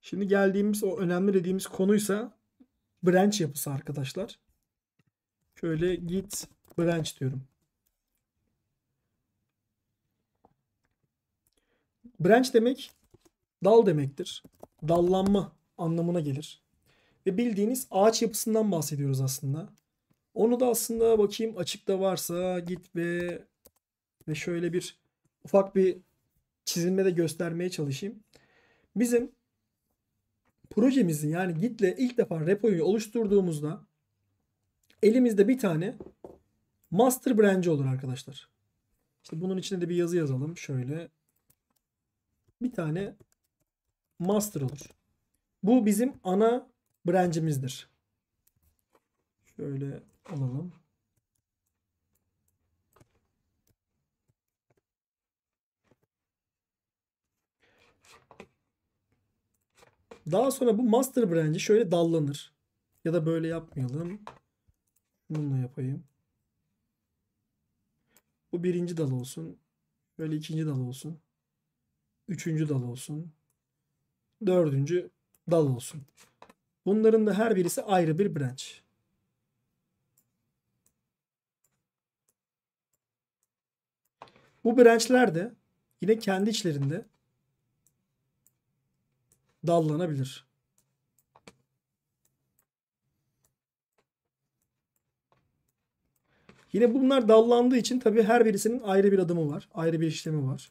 Şimdi geldiğimiz o önemli dediğimiz konuysa branch yapısı arkadaşlar. Şöyle git branch diyorum. Branch demek dal demektir. Dallanma anlamına gelir. Ve bildiğiniz ağaç yapısından bahsediyoruz aslında. Onu da aslında bakayım açıkta varsa git ve şöyle bir ufak bir çizimle de göstermeye çalışayım. Bizim projemizi yani Git'le ilk defa repoyu oluşturduğumuzda elimizde bir tane master branch olur arkadaşlar. İşte bunun içine de bir yazı yazalım. Şöyle bir tane master olur. Bu bizim ana branch'imizdir. Şöyle alalım. Daha sonra bu master branch'i şöyle dallanır. Ya da böyle yapmayalım. Bununla yapayım. Bu birinci dal olsun. Böyle ikinci dal olsun. Üçüncü dal olsun. Dördüncü dal olsun. Bunların da her birisi ayrı bir branch. Bu branchler de yine kendi içlerinde dallanabilir. Yine bunlar dallandığı için tabii her birisinin ayrı bir adımı var. Ayrı bir işlemi var.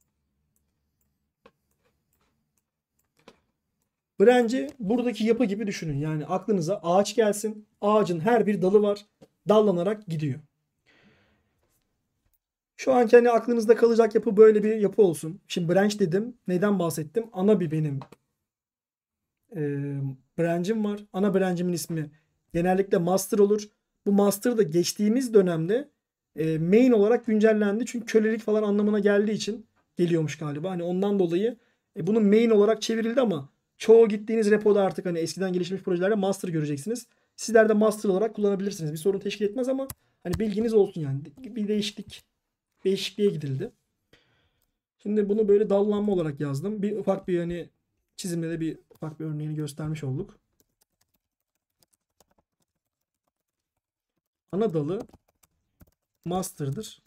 Branch'i buradaki yapı gibi düşünün. Yani aklınıza ağaç gelsin. Ağacın her bir dalı var. Dallanarak gidiyor. Şu anki hani aklınızda kalacak yapı böyle bir yapı olsun. Şimdi branch dedim. Neyden bahsettim? Ana bir benim e, branch'im var. Ana branch'imin ismi genellikle master olur. Bu master da geçtiğimiz dönemde main olarak güncellendi. Çünkü kölelik falan anlamına geldiği için geliyormuş galiba. Hani ondan dolayı bunun main olarak çevrildi ama çoğu gittiğiniz repoda artık hani eskiden gelişmiş projelerde master göreceksiniz. Sizler de master olarak kullanabilirsiniz. Bir sorun teşkil etmez ama hani bilginiz olsun yani. Bir değişikliğe gidildi. Şimdi bunu böyle dallanma olarak yazdım. Bir ufak bir hani çizimle de bir ufak bir örneğini göstermiş olduk. Ana dalı master'dır.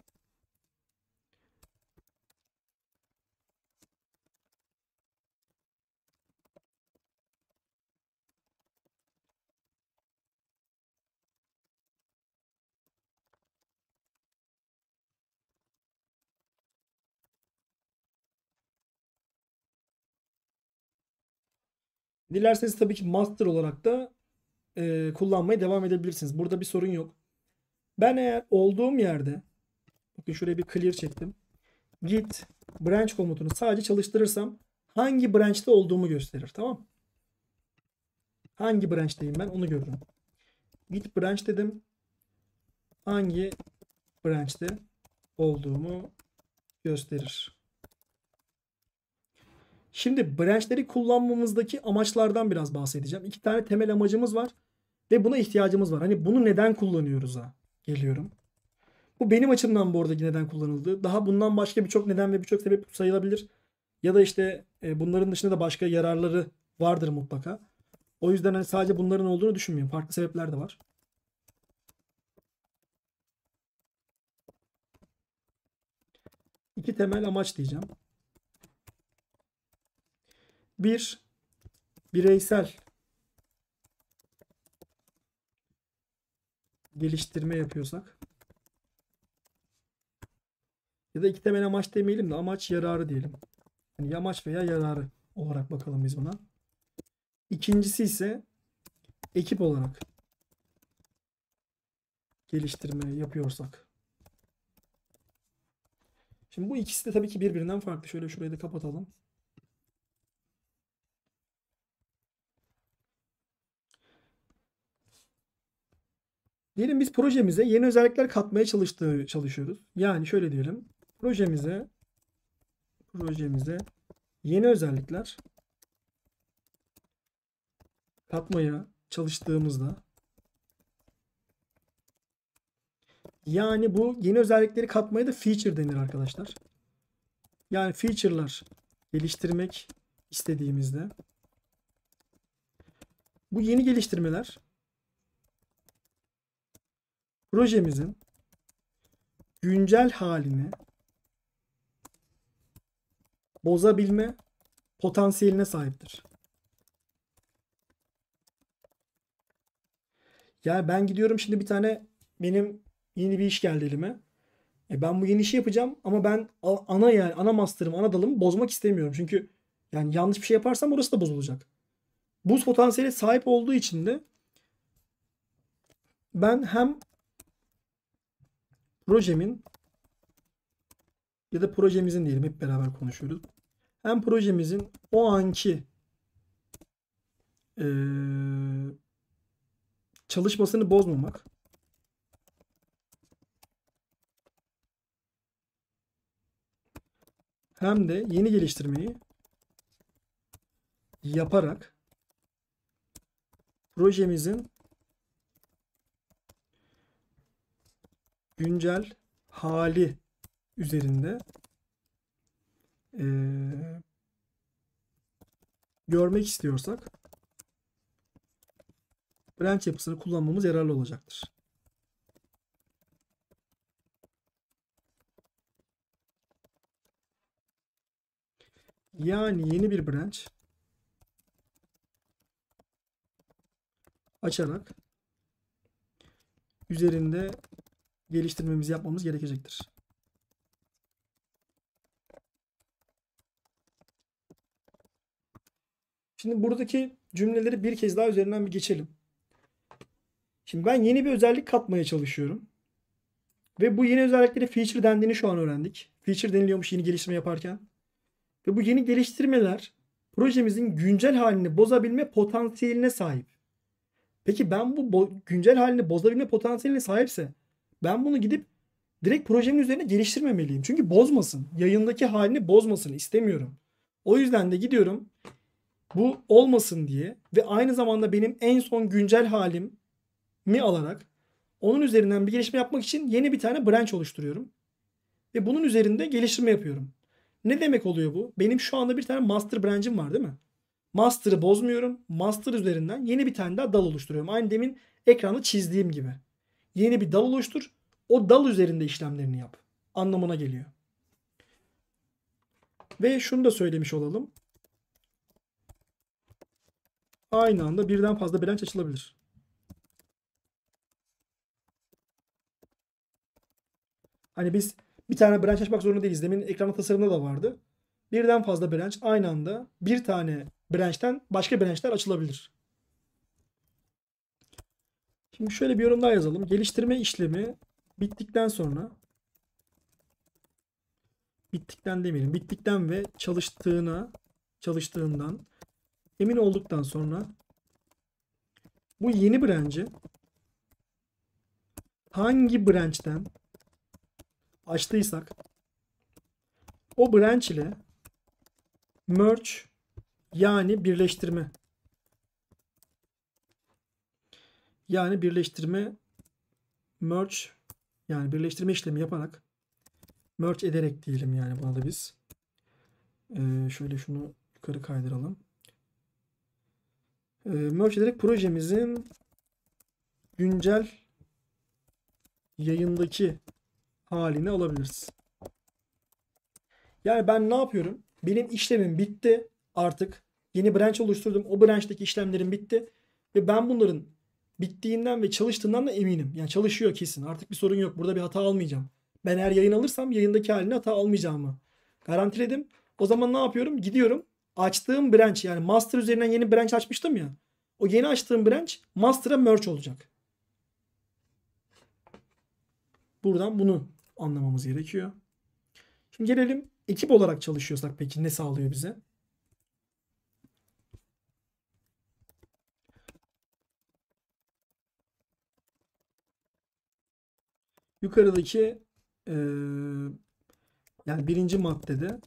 Dilerseniz tabii ki master olarak da kullanmaya devam edebilirsiniz. Burada bir sorun yok. Ben eğer olduğum yerde bakın şuraya bir clear çektim. Git branch komutunu sadece çalıştırırsam hangi branch'te olduğumu gösterir. Tamam. Hangi branch'teyim ben onu görürüm. Git branch dedim. Hangi branch'te olduğumu gösterir. Şimdi branch'leri kullanmamızdaki amaçlardan biraz bahsedeceğim. İki tane temel amacımız var ve buna ihtiyacımız var. Hani bunu neden kullanıyoruz'a geliyorum. Bu benim açımdan bu aradaki neden kullanıldı. Daha bundan başka birçok neden ve birçok sebep sayılabilir. Ya da işte bunların dışında da başka yararları vardır mutlaka. O yüzden hani sadece bunların olduğunu düşünmeyin. Farklı sebepler de var. İki temel amaç diyeceğim. Bir, bireysel geliştirme yapıyorsak ya da iki temel amaç demeyelim de amaç yararı diyelim. Yani amaç veya yararı olarak bakalım biz buna. İkincisi ise ekip olarak geliştirme yapıyorsak. Şimdi bu ikisi de tabii ki birbirinden farklı. Şöyle şurayı da kapatalım. Diyelim biz projemize yeni özellikler katmaya çalışıyoruz. Yani şöyle diyelim. Projemize yeni özellikler katmaya çalıştığımızda yani bu yeni özellikleri katmaya da feature denir arkadaşlar. Yani feature'lar geliştirmek istediğimizde Bu yeni geliştirmeler projemizin güncel halini bozabilme potansiyeline sahiptir. Yani ben gidiyorum şimdi bir tane benim yeni bir iş geldi elime. Ben bu yeni işi yapacağım ama ben ana yani ana master'ımı, ana dalımı bozmak istemiyorum. Çünkü yani yanlış bir şey yaparsam orası da bozulacak. Bu potansiyele sahip olduğu için de ben hem projemin ya da projemizin diyelim hep beraber konuşuyoruz. Hem projemizin o anki çalışmasını bozmamak hem de yeni geliştirmeyi yaparak projemizin güncel hali üzerinde görmek istiyorsak branch yapısını kullanmamız yararlı olacaktır. Yani yeni bir branch açarak üzerinde geliştirmemizi yapmamız gerekecektir. Şimdi buradaki cümleleri bir kez daha üzerinden bir geçelim. Şimdi ben yeni bir özellik katmaya çalışıyorum. Ve bu yeni özelliklere feature dendiğini şu an öğrendik. Feature deniliyormuş yeni geliştirme yaparken. Ve bu yeni geliştirmeler projemizin güncel halini bozabilme potansiyeline sahip. Peki ben bu güncel halini bozabilme potansiyeline sahipse ben bunu gidip direkt projemin üzerine geliştirmemeliyim. Çünkü bozmasın. Yayındaki halini bozmasın istemiyorum. O yüzden de gidiyorum bu olmasın diye ve aynı zamanda benim en son güncel halimi alarak onun üzerinden bir gelişme yapmak için yeni bir tane branch oluşturuyorum. Ve bunun üzerinde geliştirme yapıyorum. Ne demek oluyor bu? Benim şu anda bir tane master branch'im var değil mi? Master'ı bozmuyorum. Master üzerinden yeni bir tane daha dal oluşturuyorum. Aynı demin ekranda çizdiğim gibi. Yeni bir dal oluştur. O dal üzerinde işlemlerini yap. Anlamına geliyor. Ve şunu da söylemiş olalım. Aynı anda birden fazla branch açılabilir. Hani biz bir tane branch açmak zorunda değiliz. Demin ekran tasarımında da vardı. Birden fazla branch aynı anda bir tane branch'ten başka branch'ler açılabilir. Şimdi şöyle bir yorum daha yazalım. Geliştirme işlemi bittikten sonra bittikten demeyelim. Bittikten ve çalıştığından emin olduktan sonra bu yeni branch'i hangi branch'ten açtıysak o branch ile merge yani birleştirme merge yani birleştirme işlemi yaparak merge ederek diyelim yani buna da biz. Şöyle şunu yukarı kaydıralım. Merge ederek projemizin güncel yayındaki halini alabiliriz. Yani ben ne yapıyorum? Benim işlemim bitti artık. Yeni branch oluşturdum. O branch'taki işlemlerim bitti. Ve ben bunların bittiğinden ve çalıştığından da eminim. Yani çalışıyor kesin. Artık bir sorun yok. Burada bir hata almayacağım. Ben eğer yayın alırsam yayındaki haline hata almayacağımı garantiledim. O zaman ne yapıyorum? Gidiyorum. Açtığım branch yani master üzerinden yeni branch açmıştım ya. O yeni açtığım branch master'a merge olacak. Buradan bunu anlamamız gerekiyor. Şimdi gelelim ekip olarak çalışıyorsak peki ne sağlıyor bize? Yukarıdaki yani birinci maddede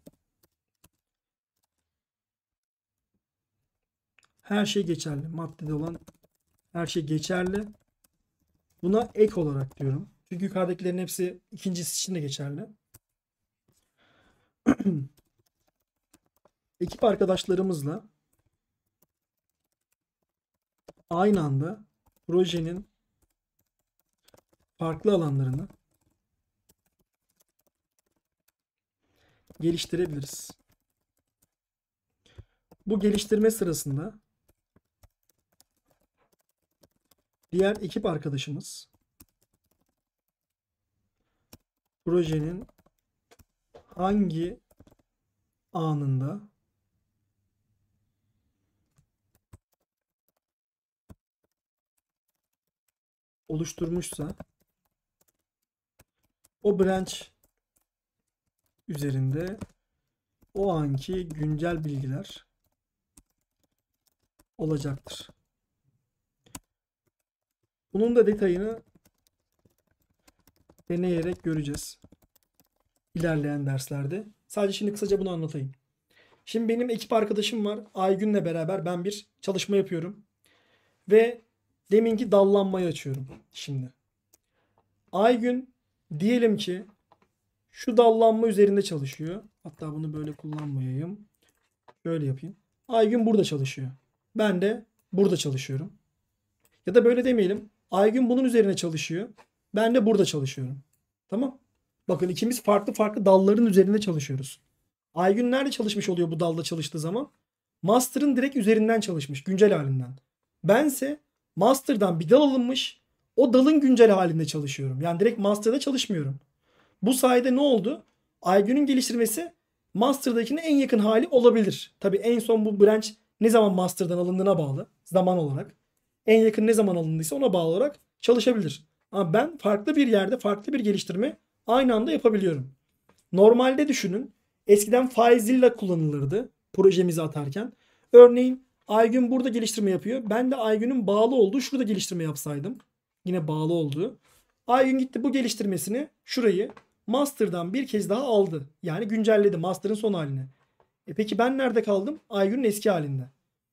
her şey geçerli. Maddede olan her şey geçerli. Buna ek olarak diyorum. Çünkü yukarıdakilerin hepsi ikincisi için de geçerli. Ekip arkadaşlarımızla aynı anda projenin farklı alanlarını geliştirebiliriz. Bu geliştirme sırasında diğer ekip arkadaşımız projenin hangi anında oluşturmuşsa o branch üzerinde o anki güncel bilgiler olacaktır. Bunun da detayını deneyerek göreceğiz ilerleyen derslerde. Sadece şimdi kısaca bunu anlatayım. Şimdi benim ekip arkadaşım var. Aygün'le beraber ben bir çalışma yapıyorum. Ve deminki dallanmayı açıyorum şimdi. Aygün diyelim ki şu dallanma üzerinde çalışıyor. Hatta bunu böyle kullanmayayım. Şöyle yapayım. Aygün burada çalışıyor. Ben de burada çalışıyorum. Ya da böyle demeyelim. Aygün bunun üzerine çalışıyor. Ben de burada çalışıyorum. Tamam. Bakın ikimiz farklı farklı dalların üzerinde çalışıyoruz. Aygün nerede çalışmış oluyor bu dalda çalıştığı zaman? Master'ın direkt üzerinden çalışmış. Güncel halinden. Bense Master'dan bir dal alınmış. O dalın güncel halinde çalışıyorum. Yani direkt Master'da çalışmıyorum. Bu sayede ne oldu? Aygün'ün geliştirmesi Master'dakine en yakın hali olabilir. Tabii en son bu branch ne zaman Master'dan alındığına bağlı. Zaman olarak. En yakın ne zaman alındıysa ona bağlı olarak çalışabilir. Ama ben farklı bir yerde farklı bir geliştirme aynı anda yapabiliyorum. Normalde düşünün. Eskiden FileZilla kullanılırdı projemizi atarken. Örneğin Aygün burada geliştirme yapıyor. Ben de Aygün'ün bağlı olduğu şurada geliştirme yapsaydım. Yine bağlı olduğu. Aygün gitti bu geliştirmesini şurayı master'dan bir kez daha aldı. Yani güncelledi master'ın son halini. Peki ben nerede kaldım? Aygün'ün eski halinde.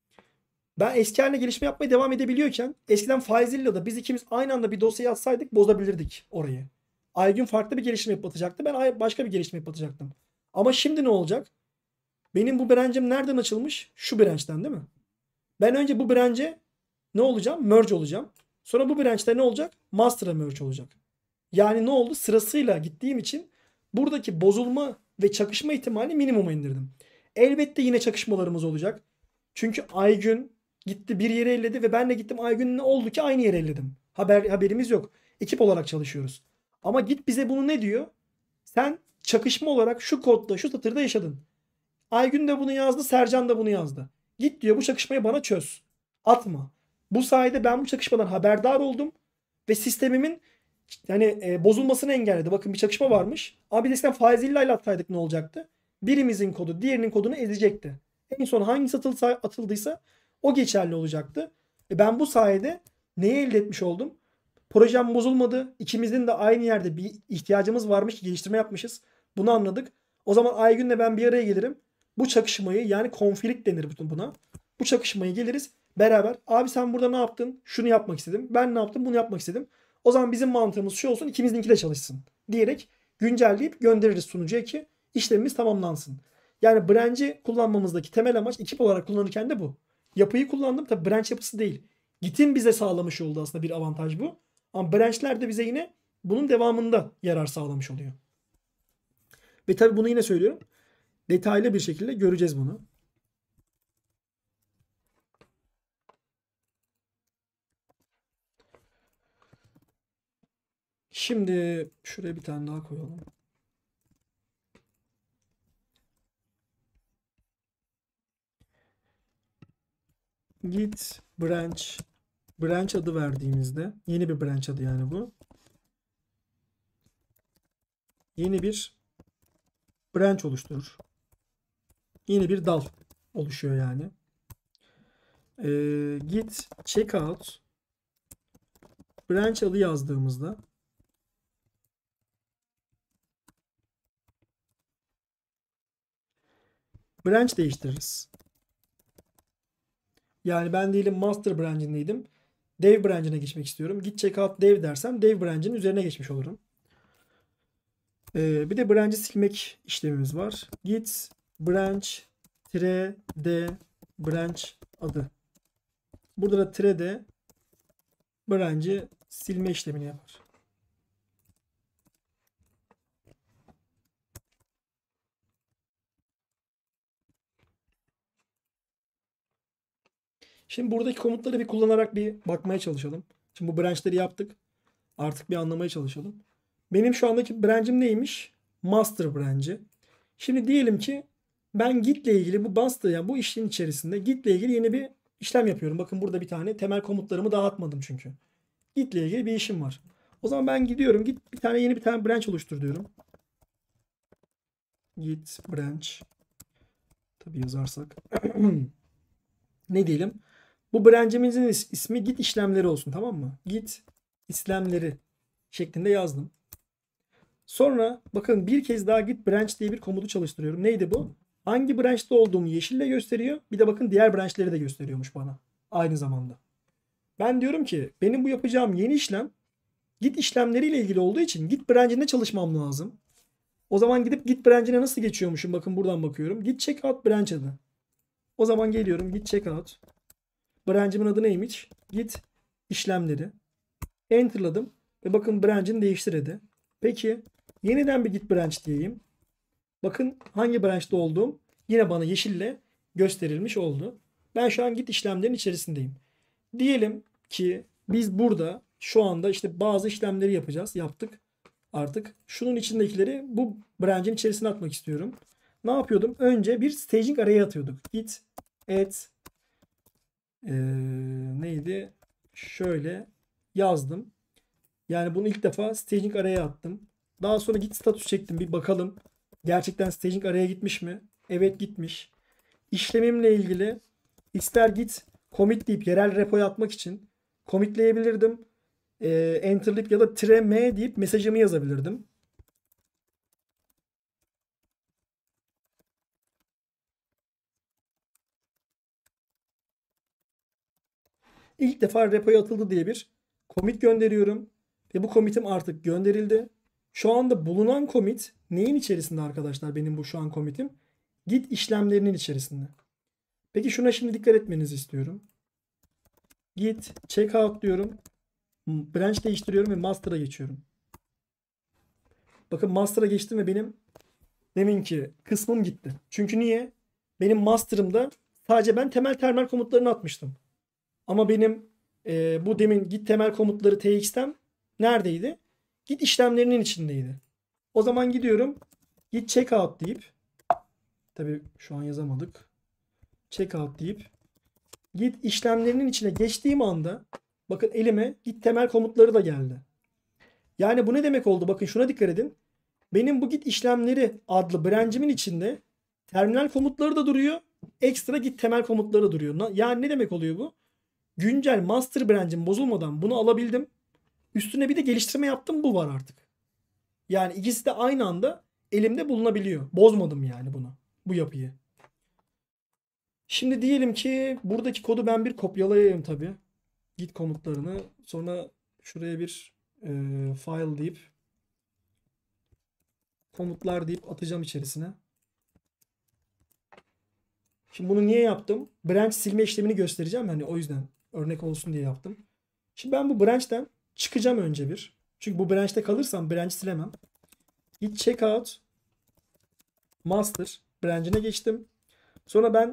Ben eski haline gelişme yapmaya devam edebiliyorken eskiden FileZilla'da biz ikimiz aynı anda bir dosyayı atsaydık bozabilirdik orayı. Aygün farklı bir geliştirme yapılacaktı. Ben başka bir geliştirme yapılacaktım. Ama şimdi ne olacak? Benim bu branch'im nereden açılmış? Şu branch'ten değil mi? Ben önce bu branch'e ne olacağım? Merge olacağım. Sonra bu branch'te ne olacak? Master'a merge olacak. Yani ne oldu? Sırasıyla gittiğim için buradaki bozulma ve çakışma ihtimali minimuma indirdim. Elbette yine çakışmalarımız olacak. Çünkü Aygün gitti bir yere elledi ve ben de gittim Aygün'ün ne oldu ki aynı yere elledim. Haberimiz yok. Ekip olarak çalışıyoruz. Ama git bize bunu ne diyor? Sen çakışma olarak şu kodda, şu satırda yaşadın. Aygün de bunu yazdı, Sercan da bunu yazdı. Git diyor bu çakışmayı bana çöz. Atma. Bu sayede ben bu çakışmadan haberdar oldum ve sistemimin yani bozulmasını engelledi. Bakın bir çakışma varmış. Abi eskiden Faizilla ile atsaydık ne olacaktı? Birimizin kodu diğerinin kodunu ezecekti. En son hangisi atıldıysa o geçerli olacaktı. Ben bu sayede neyi elde etmiş oldum? Projem bozulmadı. İkimizin de aynı yerde bir ihtiyacımız varmış ki geliştirme yapmışız. Bunu anladık. O zaman Aygün'le ben bir araya gelirim. Bu çakışmayı yani konflikt denir buna. Bu çakışmayı geliriz beraber. Abi sen burada ne yaptın? Şunu yapmak istedim. Ben ne yaptım? Bunu yapmak istedim. O zaman bizim mantığımız şu olsun. İkimizinki de çalışsın. Diyerek güncelleyip göndeririz sunucuya ki işlemimiz tamamlansın. Yani branch'i kullanmamızdaki temel amaç ekip olarak kullanırken de bu. Yapıyı kullandım. Tabi branch yapısı değil. Git'in bize sağlamış olduğu aslında bir avantaj bu. Ama branch'ler de bize yine bunun devamında yarar sağlamış oluyor. Ve tabi bunu yine söylüyorum. Detaylı bir şekilde göreceğiz bunu. Şimdi şuraya bir tane daha koyalım. Git branch adı verdiğimizde yeni bir branch adı yani bu. Yeni bir branch oluşturur. Yeni bir dal oluşuyor yani. Git checkout branch adı yazdığımızda branch değiştiririz. Yani ben diyelim master branch'indeydim. Dev branch'ine geçmek istiyorum. Git checkout dev dersem dev branch'in üzerine geçmiş olurum. Bir de branch'i silmek işlemimiz var. Git branch -d branch adı Burada da tire'de branch'i silme işlemini yapar. Şimdi buradaki komutları bir kullanarak bir bakmaya çalışalım. Şimdi bu branch'leri yaptık. Artık bir anlamaya çalışalım. Benim şu andaki branch'im neymiş? Master branch'i. Şimdi diyelim ki ben Git'le ilgili bu master, yani bu işin içerisinde Git'le ilgili yeni bir işlem yapıyorum. Bakın burada bir tane temel komutlarımı dağıtmadım çünkü. Git'le ilgili bir işim var. O zaman ben gidiyorum. Git bir tane yeni bir tane branch oluştur diyorum. Git branch. Tabii yazarsak. Ne diyelim? Bu branch'imizin ismi Git işlemleri olsun, tamam mı? Git işlemleri şeklinde yazdım. Sonra bakın bir kez daha Git branch diye bir komutu çalıştırıyorum. Neydi bu? Hangi branch'ta olduğumu yeşille gösteriyor. Bir de bakın diğer branch'leri de gösteriyormuş bana. Aynı zamanda. Ben diyorum ki benim bu yapacağım yeni işlem Git işlemleriyle ilgili olduğu için Git branch'inde çalışmam lazım. O zaman gidip Git branch'ine nasıl geçiyormuşum? Bakın buradan bakıyorum. Git checkout branch adı. O zaman geliyorum Git checkout. Branch'imin adı neymiş? Git işlemleri. Enter'ladım. Ve bakın branch'ini değiştirdi. Peki yeniden bir Git branch diyeyim. Bakın hangi branch'ta olduğum yine bana yeşille gösterilmiş oldu. Ben şu an Git işlemlerin içerisindeyim. Diyelim ki biz burada şu anda işte bazı işlemleri yapacağız. Yaptık. Artık şunun içindekileri bu branch'in içerisine atmak istiyorum. Ne yapıyordum? Önce bir staging array'e atıyorduk. Git add neydi? Şöyle yazdım. Yani bunu ilk defa staging array'e attım. Daha sonra git status çektim. Bir bakalım. Gerçekten staging array'e gitmiş mi? Evet, gitmiş. İşlemimle ilgili ister git commit deyip yerel repoya atmak için commitleyebilirdim. Enter'layıp ya da -m deyip mesajımı yazabilirdim. İlk defa repoya atıldı diye bir commit gönderiyorum. Ve bu commit'im artık gönderildi. Şu anda bulunan commit neyin içerisinde arkadaşlar, benim bu şu an commit'im? Git işlemlerinin içerisinde. Peki şuna şimdi dikkat etmenizi istiyorum. Git checkout diyorum. Branch değiştiriyorum ve master'a geçiyorum. Bakın master'a geçtim ve benim deminki kısmım gitti. Çünkü niye? Benim master'ımda sadece ben temel terminal komutlarını atmıştım. Ama benim bu demin git temel komutları tx'ten neredeydi? Git işlemlerinin içindeydi. O zaman gidiyorum. Git checkout deyip, tabii şu an yazamadık. Checkout deyip git işlemlerinin içine geçtiğim anda bakın elime git temel komutları da geldi. Yani bu ne demek oldu? Bakın şuna dikkat edin. Benim bu git işlemleri adlı branch'imin içinde terminal komutları da duruyor. Ekstra git temel komutları da duruyor. Yani ne demek oluyor bu? Güncel master branch'im bozulmadan bunu alabildim. Üstüne bir de geliştirme yaptım. Bu var artık. Yani ikisi de aynı anda elimde bulunabiliyor. Bozmadım yani bunu. Bu yapıyı. Şimdi diyelim ki buradaki kodu ben bir kopyalayayım tabii. Git komutlarını. Sonra şuraya bir file deyip komutlar deyip atacağım içerisine. Şimdi bunu niye yaptım? Branch silme işlemini göstereceğim. Hani o yüzden örnek olsun diye yaptım. Şimdi ben bu branch'ten çıkacağım önce bir. Çünkü bu branch'te kalırsam branch silemem. Git checkout master branch'ine geçtim. Sonra ben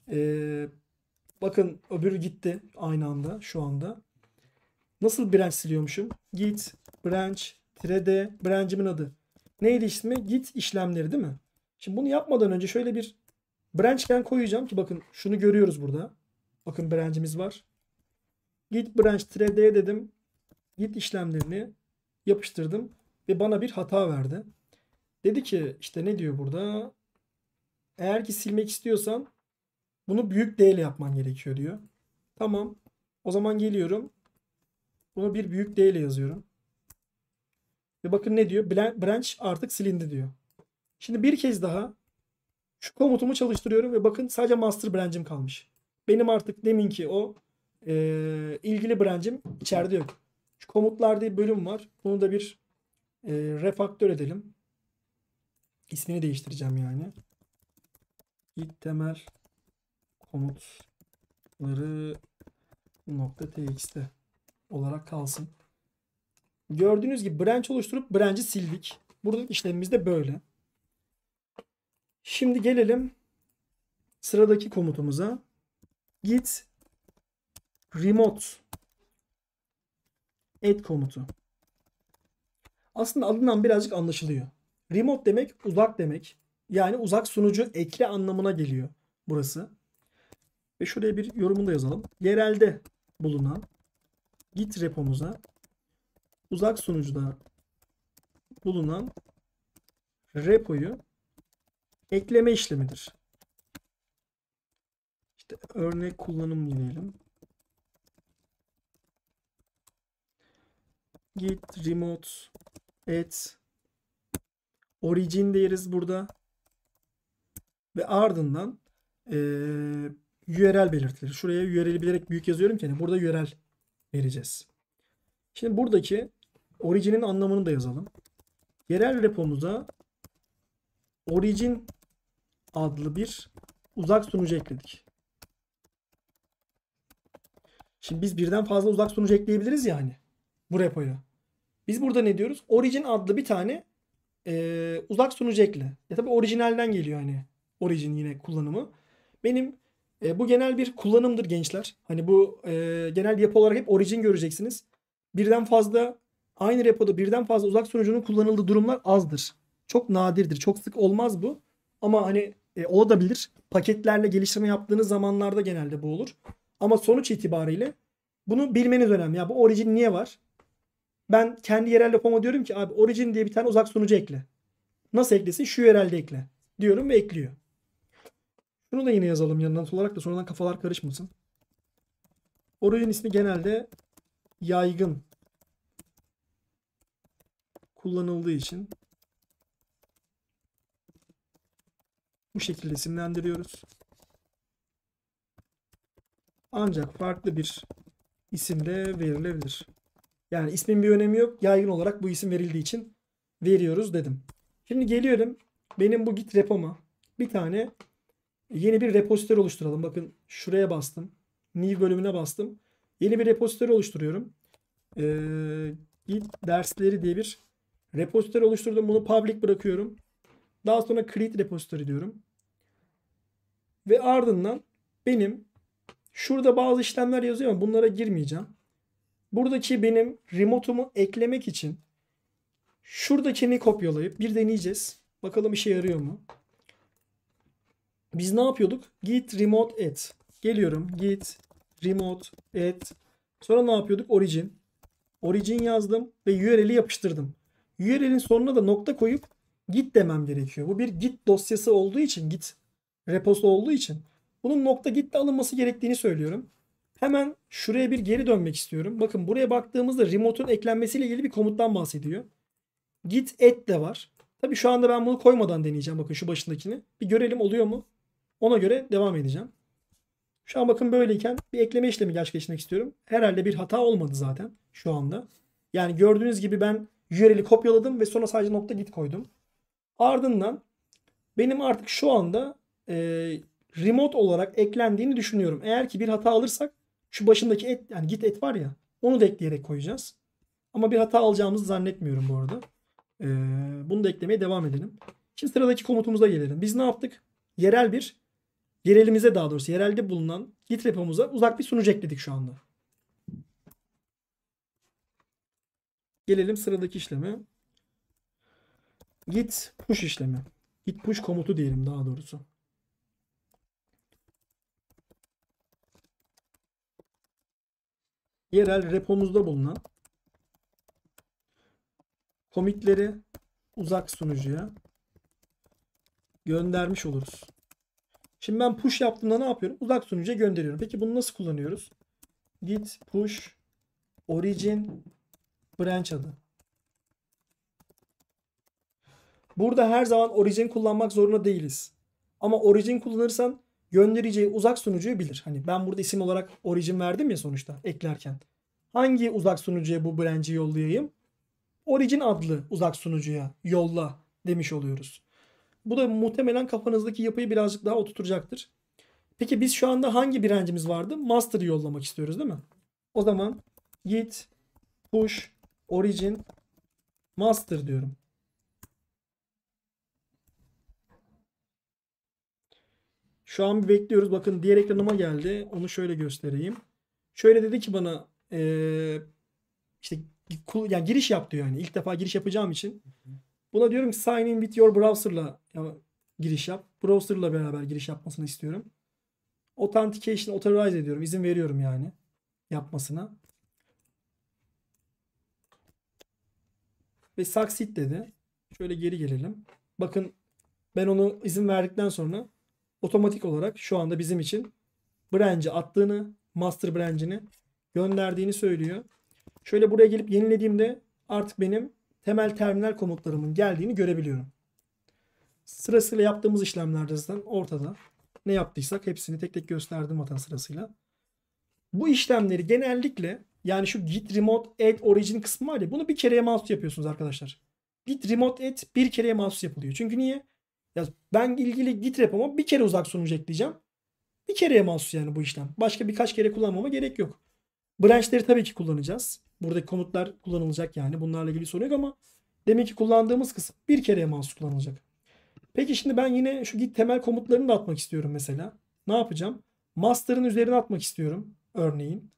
bakın öbürü gitti aynı anda şu anda. Nasıl branch siliyormuşum? Git branch -d branch'imin adı. Neydi ismi? Git işlemleri değil mi? Şimdi bunu yapmadan önce şöyle bir branch'ten koyacağım ki bakın şunu görüyoruz burada. Bakın branch'imiz var. Git branch -d dedim. Git işlemlerini yapıştırdım ve bana bir hata verdi. Dedi ki işte ne diyor burada? Eğer ki silmek istiyorsan bunu büyük D ile yapman gerekiyor diyor. Tamam. O zaman geliyorum. Bunu bir büyük D ile yazıyorum. Ve bakın ne diyor? Branch artık silindi diyor. Şimdi bir kez daha şu komutumu çalıştırıyorum ve bakın sadece master branch'im kalmış. Benim artık deminki o ilgili branch'im içeride yok. Şu komutlar diye bir bölüm var. Bunu da bir refaktör edelim. İsmini değiştireceğim yani. Git temel komutları .txt olarak kalsın. Gördüğünüz gibi branch oluşturup branch'i sildik. Buradaki işlemimiz de böyle. Şimdi gelelim sıradaki komutumuza. Git remote add komutu. Aslında adından birazcık anlaşılıyor. Remote demek uzak demek. Yani uzak sunucu ekle anlamına geliyor burası. Ve şuraya bir yorumunu da yazalım. Yerelde bulunan Git repomuza uzak sunucuda bulunan repoyu ekleme işlemidir. İşte örnek kullanım diyelim. Git remote add origin deriz burada. Ve ardından URL belirtilir. Şuraya URL'i bilerek büyük yazıyorum ki hani burada URL vereceğiz. Şimdi buradaki origin'in anlamını da yazalım. Yerel repomuza origin adlı bir uzak sunucu ekledik. Şimdi biz birden fazla uzak sunucu ekleyebiliriz yani bu repoya. Biz burada ne diyoruz? Origin adlı bir tane uzak sunucu ekle. Ya tabii orijinalden geliyor hani. Origin yine kullanımı. Benim bu genel bir kullanımdır gençler. Hani bu genel yapı olarak hep origin göreceksiniz. Birden fazla aynı repoda birden fazla uzak sunucunun kullanıldığı durumlar azdır. Çok nadirdir. Çok sık olmaz bu. Ama hani olabilir. Paketlerle geliştirme yaptığınız zamanlarda genelde bu olur. Ama sonuç itibariyle bunu bilmeniz önemli. Ya bu origin niye var? Ben kendi yerel yapıma diyorum ki abi origin diye bir tane uzak sunucu ekle. Nasıl eklesin? Şu URL'de ekle. Diyorum ve ekliyor. Şunu da yine yazalım yanına not olarak da sonradan kafalar karışmasın. Origin ismi genelde yaygın kullanıldığı için bu şekilde isimlendiriyoruz. Ancak farklı bir isimle verilebilir. Yani ismin bir önemi yok. Yaygın olarak bu isim verildiği için veriyoruz dedim. Şimdi geliyorum. Benim bu git repoma bir tane yeni bir repozitörü oluşturalım. Bakın şuraya bastım. New bölümüne bastım. Yeni bir repozitörü oluşturuyorum. Git dersleri diye bir repozitörü oluşturdum. Bunu public bırakıyorum. Daha sonra create repository diyorum. Ve ardından benim şurada bazı işlemler yazıyor ama bunlara girmeyeceğim. Buradaki benim remote'umu eklemek için şuradakini kopyalayıp bir deneyeceğiz. Bakalım işe yarıyor mu? Biz ne yapıyorduk? Git remote add. Geliyorum. Git remote add. Sonra ne yapıyorduk? Origin. Origin yazdım ve URL'i yapıştırdım. URL'in sonuna da nokta koyup git demem gerekiyor. Bu bir git dosyası olduğu için, git reposu olduğu için bunun nokta gitle alınması gerektiğini söylüyorum. Hemen şuraya bir geri dönmek istiyorum. Bakın buraya baktığımızda remote'un eklenmesiyle ilgili bir komuttan bahsediyor. Git add de var. Tabii şu anda ben bunu koymadan deneyeceğim. Bakın şu başındakini. Bir görelim oluyor mu? Ona göre devam edeceğim. Şu an bakın böyleyken bir ekleme işlemi gerçekleştirmek istiyorum. Herhalde bir hata olmadı zaten şu anda. Yani gördüğünüz gibi ben URL'i kopyaladım ve sonra sadece nokta git koydum. Ardından benim artık şu anda remote olarak eklendiğini düşünüyorum. Eğer ki bir hata alırsak şu başındaki et yani git et var ya onu da ekleyerek koyacağız. Ama bir hata alacağımızı zannetmiyorum bu arada. Bunu da eklemeye devam edelim. Şimdi sıradaki komutumuza gelelim. Biz ne yaptık? Yerelimize daha doğrusu yerelde bulunan git repomuza uzak bir sunucu ekledik şu anda. Gelelim sıradaki işleme. Git push işlemi. Git push komutu diyelim daha doğrusu. Yerel repomuzda bulunan commitleri uzak sunucuya göndermiş oluruz. Şimdi ben push yaptığımda ne yapıyorum? Uzak sunucuya gönderiyorum. Peki bunu nasıl kullanıyoruz? Git push origin branch adı. Burada her zaman origin kullanmak zorunda değiliz. Ama origin kullanırsan göndereceği uzak sunucuyu bilir. Hani ben burada isim olarak origin verdim ya sonuçta eklerken. Hangi uzak sunucuya bu branch'i yollayayım? Origin adlı uzak sunucuya yolla demiş oluyoruz. Bu da muhtemelen kafanızdaki yapıyı birazcık daha oturtacaktır. Peki biz şu anda hangi branch'imiz vardı? Master'ı yollamak istiyoruz değil mi? O zaman git push origin master diyorum. Şu an bir bekliyoruz. Bakın diğer ekranıma geldi. Onu şöyle göstereyim. Şöyle dedi ki bana işte yani giriş yap diyor yani. İlk defa giriş yapacağım için. Buna diyorum ki sign in with your browser'la giriş yap. Browser'la beraber giriş yapmasını istiyorum. Authentication authorize ediyorum. İzin veriyorum yani yapmasına. Ve succeed dedi. Şöyle geri gelelim. Bakın ben onu izin verdikten sonra otomatik olarak şu anda bizim için branch'i attığını, master branch'ini gönderdiğini söylüyor. Şöyle buraya gelip yenilediğimde artık benim temel terminal komutlarımın geldiğini görebiliyorum. Sırasıyla yaptığımız işlemlerde zaten ortada. Ne yaptıysak hepsini tek tek gösterdim zaten sırasıyla. Bu işlemleri genellikle yani şu git remote add origin kısmı var ya, bunu bir kereye mahsus yapıyorsunuz arkadaşlar. Git remote add bir kereye mahsus yapılıyor. Çünkü niye? Ya ben ilgili git repo'ma bir kere uzak sunucu ekleyeceğim. Bir kereye mahsus yani bu işlem. Başka birkaç kere kullanmama gerek yok. Branch'leri tabii ki kullanacağız. Buradaki komutlar kullanılacak yani. Bunlarla ilgili sorun yok ama demek ki kullandığımız kısım bir kereye mahsus kullanılacak. Peki şimdi ben yine şu git temel komutlarını da atmak istiyorum mesela. Ne yapacağım? Master'ın üzerine atmak istiyorum. Örneğin.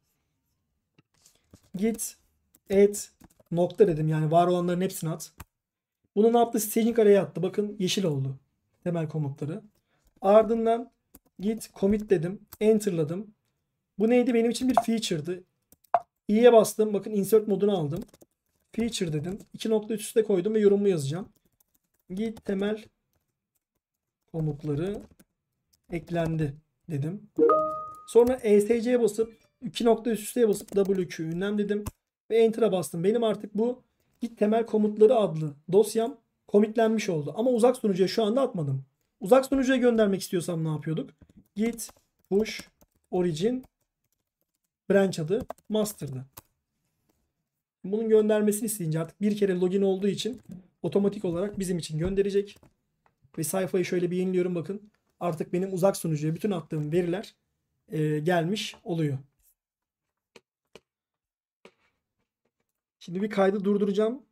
Git add nokta dedim. Yani var olanların hepsini at. Bunu ne yaptı? Staging araya attı. Bakın yeşil oldu. Temel komutları. Ardından git commit dedim. Enter'ladım. Bu neydi? Benim için bir feature'dı. i'ye bastım. Bakın insert modunu aldım. Feature dedim. 2 nokta üste koydum ve yorumumu yazacağım. Git temel komutları eklendi dedim. Sonra ESC'ye basıp 2 nokta üsteye basıp WQ ünlem dedim. Ve Enter'a bastım. Benim artık bu git temel komutları adlı dosyam commitlenmiş oldu. Ama uzak sunucuya şu anda atmadım. Uzak sunucuya göndermek istiyorsam ne yapıyorduk? Git push origin branch adı master'dı. Bunun göndermesini isteyince artık bir kere login olduğu için otomatik olarak bizim için gönderecek. Ve sayfayı şöyle bir yeniliyorum bakın. Artık benim uzak sunucuya bütün attığım veriler gelmiş oluyor. Şimdi bir kaydı durduracağım.